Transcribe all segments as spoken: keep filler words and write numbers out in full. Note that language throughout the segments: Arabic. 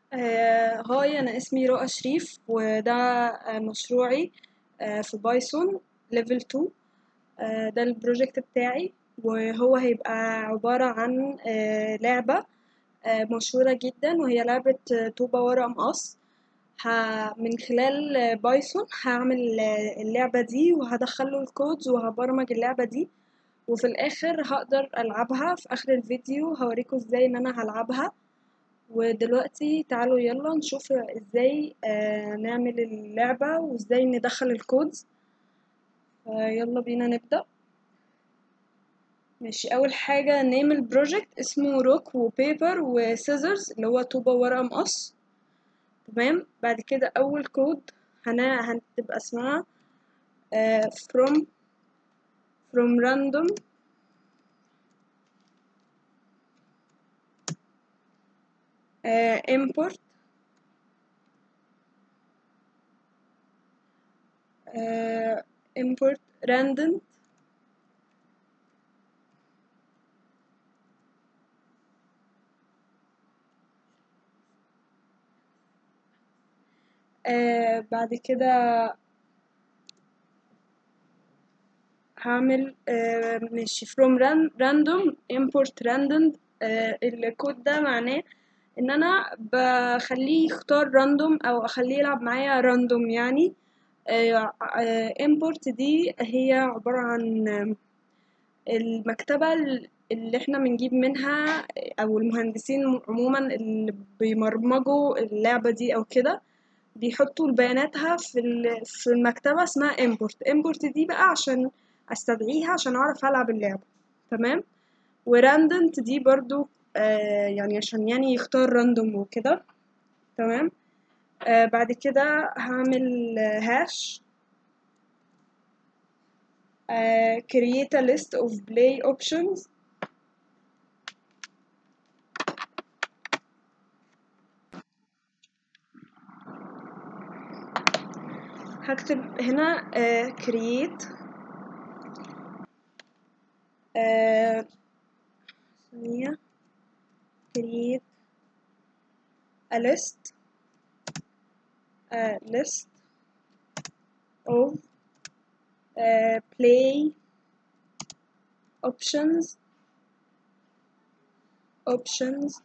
آه، هاي أنا اسمي رؤى شريف وده آه، مشروعي آه، في بايثون ليفل اتنين. آه، ده البروجكت بتاعي، وهو هيبقى عبارة عن آه، لعبة آه، مشهورة جدا، وهي لعبة آه، طوبة ورق مقص. ه- من خلال آه، بايثون هعمل آه، اللعبة دي، وهدخله الكودز وهبرمج اللعبة دي، وفي الآخر هقدر ألعبها. في آخر الفيديو هوريكم ازاي ان انا هلعبها. ودلوقتي تعالوا يلا نشوف ازاي آه نعمل اللعبة وازاي ندخل الكودز. آه يلا بينا نبدأ. ماشي، أول حاجة نيم البروجكت اسمه روك وبيبر وسيزرز، اللي هو طوبة ورقة مقص. تمام، بعد كده أول كود هنا هتبقى اسمها آه from from random آه import آه import random آه بعد كده هعمل آه ماشي from ran- random import random. آه الكود ده معناه ان انا بخليه يختار random او اخليه يلعب معايا random يعني. آه آه import دي هي عبارة عن آه، المكتبة اللي احنا بنجيب منها، او المهندسين عموما اللي بيبرمجوا اللعبة دي او كده، بيحطوا بياناتها في ال- في المكتبة اسمها import. import دي بقى عشان استدعيها عشان اعرف العب اللعبة. تمام. وراندنت دي برضو آه يعني عشان يعني يختار راندوم وكده. تمام. آه بعد كده هعمل هاش آه create a list of play options. هكتب هنا آه create آه ثانية create a list a list of uh, play options options.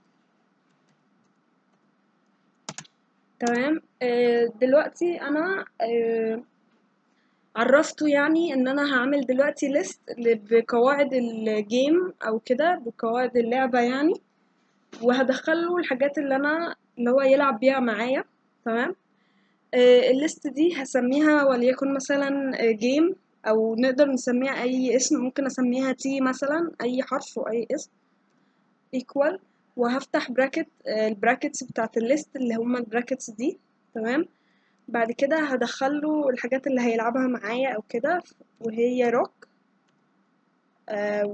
تمام. آه دلوقتي انا آه عرفته يعني ان انا هعمل دلوقتي ليست بقواعد الجيم او كده، بقواعد اللعبة يعني، وهدخله الحاجات اللي انا اللي هو يلعب بيها معايا. تمام. آه الليست دي هسميها وليكن مثلا جيم، او نقدر نسميها اي اسم. ممكن اسميها تي مثلا، اي حرف واي اسم equal. وهفتح براكت البراكتس بتاعت الليست اللي هما البراكتس دي. تمام. بعد كده هدخله الحاجات اللي هيلعبها معايا او كده، وهي روك آه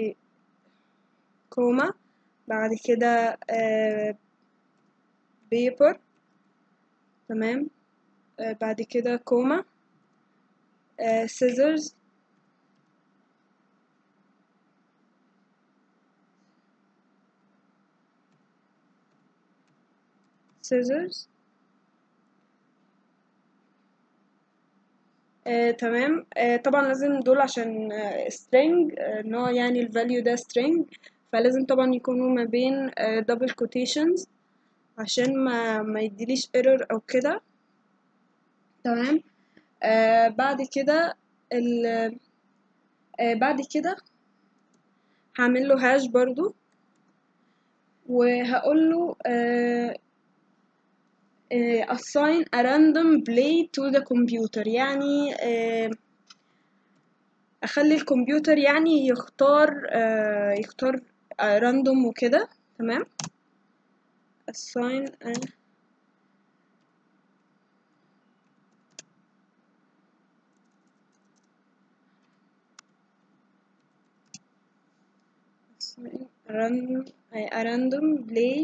وكوما. بعد كده آه بيبر. تمام. آه بعد كده كوما آه سيزرز سيزرز. آه، تمام. آه، طبعا لازم دول عشان آه، string، آه، نوع يعني الفاليو ده string، فلازم طبعا يكونوا ما بين آه، double quotations عشان ما ما يديليش error او كده. تمام. آه بعد كده ال آه بعد كده هعمل له هاش برضو، وهقول له آه آه assign a random play to the computer، يعني آه اخلي الكمبيوتر يعني يختار آه يختار آه random وكده. تمام. assign a assign a random a random play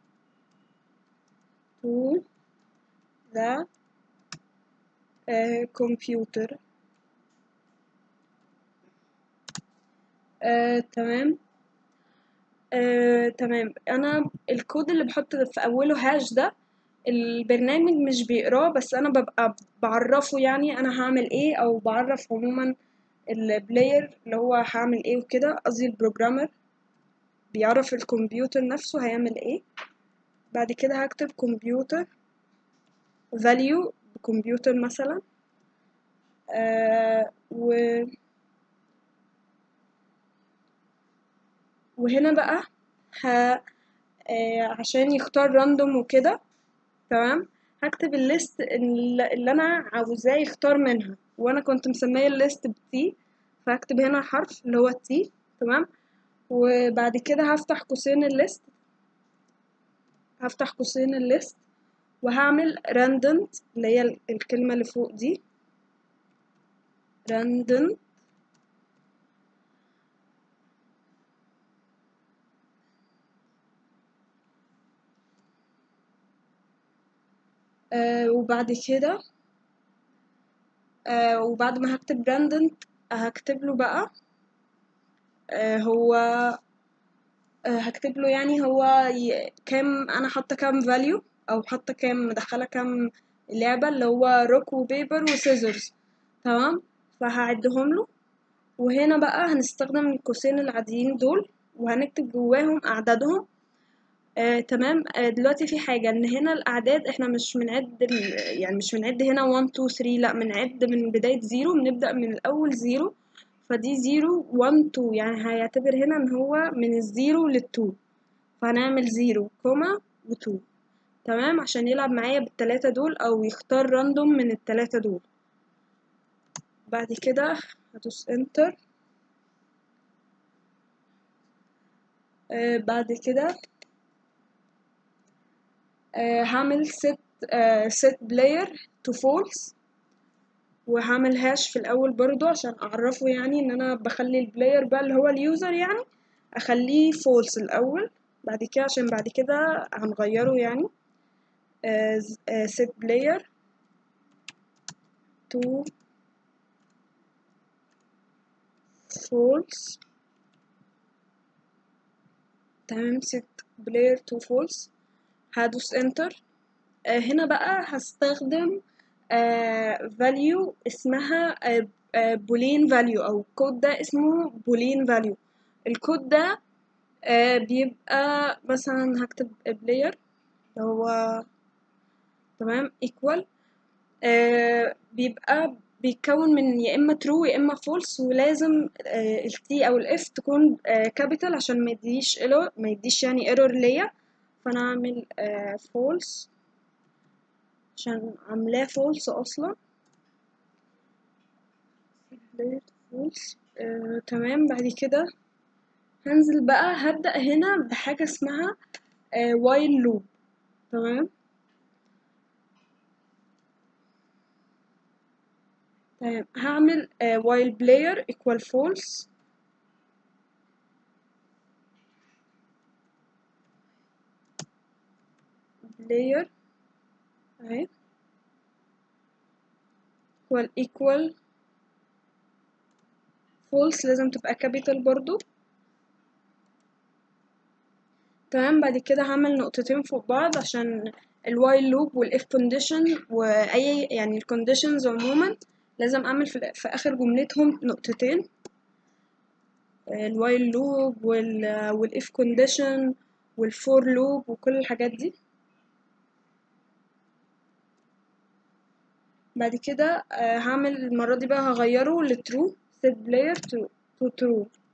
to the uh, computer. آه، تمام. آه، تمام. انا الكود اللي بحط في اوله هاش ده البرنامج مش بيقراه، بس انا ببقى بعرفه يعني انا هعمل ايه، او بعرف عموما البلاير اللي هو هعمل ايه وكده. قصدي البروجرامر بيعرف الكمبيوتر نفسه هيعمل ايه. بعد كده هكتب كمبيوتر value كمبيوتر مثلا. آه و وهنا بقى ه... آه عشان يختار راندوم وكده. تمام. هكتب الليست اللي اللي انا عاوزاه يختار منها، وانا كنت مسميه الليست بتي، فهكتب هنا حرف اللي هو تي. تمام. وبعد كده هفتح قوسين الليست هفتح قوسين الليست وهعمل راندوم اللي هي ال- الكلمة اللي فوق دي راندوم. آه وبعد كده آه وبعد ما هكتب راندوم هكتب له بقى آه هو آه هكتب له يعني هو ي... كام انا حاطه كام فاليو، او حاطه كام مدخله كام اللعبه اللي هو روك وبيبر وسيزرز. تمام. فهعدهم له. وهنا بقى هنستخدم القوسين العاديين دول وهنكتب جواهم اعدادهم. آه، تمام. آه، دلوقتي في حاجة ان هنا الاعداد احنا مش بنعد ال- يعني مش بنعد هنا واحد اتنين تلاتة، لا بنعد من بداية زيرو، بنبدأ من الاول زيرو. فدي زيرو واحد اتنين، يعني هيعتبر هنا ان هو من الزيرو للتو. فهنعمل زيرو كوما وتو. تمام، عشان يلعب معايا بالتلاتة دول او يختار راندوم من التلاتة دول. بعد كده هدوس انتر. آه بعد كده آه هعمل set آه set player to false. وهعمل هاش في الاول برضو عشان اعرفه يعني ان انا بخلي البلاير بقى اللي هو اليوزر يعني اخليه فولس الاول. بعد كده عشان بعد كده هنغيره يعني آه آه set player to false. تمام. set player to false. هدوس انتر. آه هنا بقى هستخدم آه value اسمها آه آه boolean value، او الكود ده اسمه boolean value. الكود ده آه بيبقى مثلا هكتب player اللي هو تمام equal. آه بيبقى بيتكون من يا اما true يا اما false، ولازم آه ال T او ال F تكون آه capital عشان ما يديش error ما يديش يعني error ليا. فانا اعمل آه false عشان عاملاه false اصلا. false. آه تمام. بعد كده هنزل بقى هبدأ هنا بحاجة اسمها آه while loop. تمام. تمام. هعمل آه while player equal false. player اهي equal equal false، لازم تبقى capital برضو. تمام. بعد كده هعمل نقطتين فوق بعض عشان ال while loop وال if condition واي يعني ال conditions عموما لازم اعمل في, في اخر جملتهم نقطتين. ال while loop وال وال if condition وال for loop وكل الحاجات دي. بعد كده آه، هعمل المرة دي بقى هغيره ل true set player to, to true.